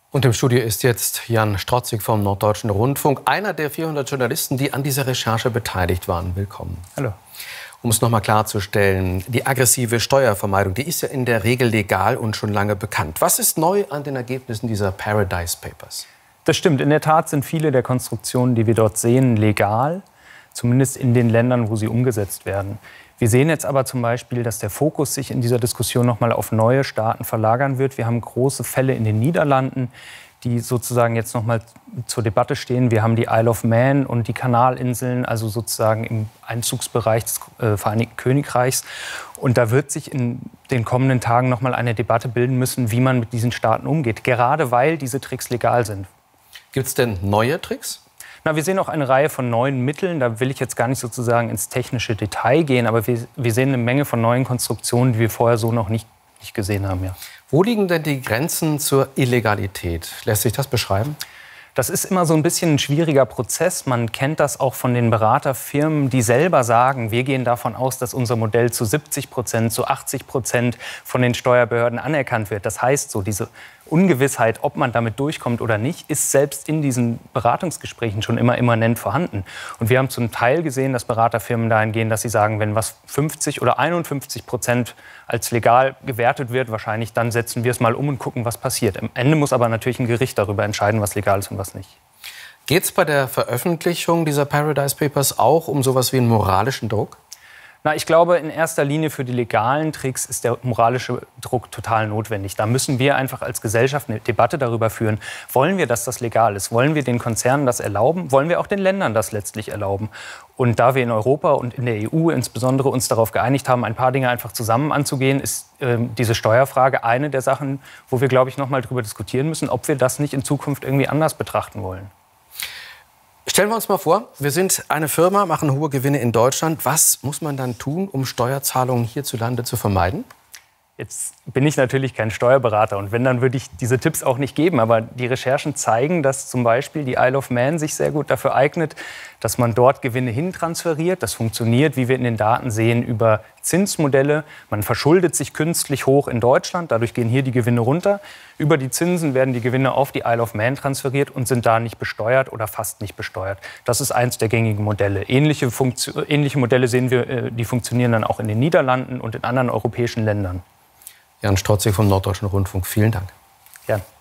Und im Studio ist jetzt Jan Strotzig vom Norddeutschen Rundfunk, einer der 400 Journalisten, die an dieser Recherche beteiligt waren. Willkommen. Hallo. Um es noch mal klarzustellen, die aggressive Steuervermeidung, die ist ja in der Regel legal und schon lange bekannt. Was ist neu an den Ergebnissen dieser Paradise Papers? Das stimmt. In der Tat sind viele der Konstruktionen, die wir dort sehen, legal, zumindest in den Ländern, wo sie umgesetzt werden. Wir sehen jetzt aber zum Beispiel, dass der Fokus sich in dieser Diskussion noch mal auf neue Staaten verlagern wird. Wir haben große Fälle in den Niederlanden, die sozusagen jetzt noch mal zur Debatte stehen. Wir haben die Isle of Man und die Kanalinseln, also sozusagen im Einzugsbereich des Vereinigten Königreichs. Und da wird sich in den kommenden Tagen noch mal eine Debatte bilden müssen, wie man mit diesen Staaten umgeht, gerade weil diese Tricks legal sind. Gibt es denn neue Tricks? Na, wir sehen auch eine Reihe von neuen Mitteln. Da will ich jetzt gar nicht sozusagen ins technische Detail gehen, aber wir sehen eine Menge von neuen Konstruktionen, die wir vorher so noch nicht gesehen haben. Ja. Wo liegen denn die Grenzen zur Illegalität? Lässt sich das beschreiben? Das ist immer so ein bisschen ein schwieriger Prozess. Man kennt das auch von den Beraterfirmen, die selber sagen, wir gehen davon aus, dass unser Modell zu 70%, zu 80% von den Steuerbehörden anerkannt wird. Das heißt, so diese Ungewissheit, ob man damit durchkommt oder nicht, ist selbst in diesen Beratungsgesprächen schon immer immanent vorhanden. Und wir haben zum Teil gesehen, dass Beraterfirmen dahin gehen, dass sie sagen, wenn was 50 oder 51% als legal gewertet wird, wahrscheinlich, dann setzen wir es mal um und gucken, was passiert. Am Ende muss aber natürlich ein Gericht darüber entscheiden, was legal ist und was nicht. Geht es bei der Veröffentlichung dieser Paradise Papers auch um sowas wie einen moralischen Druck? Na, ich glaube, in erster Linie für die legalen Tricks ist der moralische Druck total notwendig. Da müssen wir einfach als Gesellschaft eine Debatte darüber führen. Wollen wir, dass das legal ist? Wollen wir den Konzernen das erlauben? Wollen wir auch den Ländern das letztlich erlauben? Und da wir in Europa und in der EU insbesondere uns darauf geeinigt haben, ein paar Dinge einfach zusammen anzugehen, ist diese Steuerfrage eine der Sachen, wo wir, glaube ich, noch mal darüber diskutieren müssen, ob wir das nicht in Zukunft irgendwie anders betrachten wollen. Stellen wir uns mal vor, wir sind eine Firma, machen hohe Gewinne in Deutschland. Was muss man dann tun, um Steuerzahlungen hierzulande zu vermeiden? Jetzt bin ich natürlich kein Steuerberater und wenn, dann würde ich diese Tipps auch nicht geben. Aber die Recherchen zeigen, dass zum Beispiel die Isle of Man sich sehr gut dafür eignet, dass man dort Gewinne hintransferiert. Das funktioniert, wie wir in den Daten sehen, über Zinsmodelle. Man verschuldet sich künstlich hoch in Deutschland, dadurch gehen hier die Gewinne runter. Über die Zinsen werden die Gewinne auf die Isle of Man transferiert und sind da nicht besteuert oder fast nicht besteuert. Das ist eins der gängigen Modelle. Ähnliche Modelle sehen wir, die funktionieren dann auch in den Niederlanden und in anderen europäischen Ländern. Jan Strotzig vom Norddeutschen Rundfunk, vielen Dank. Gern.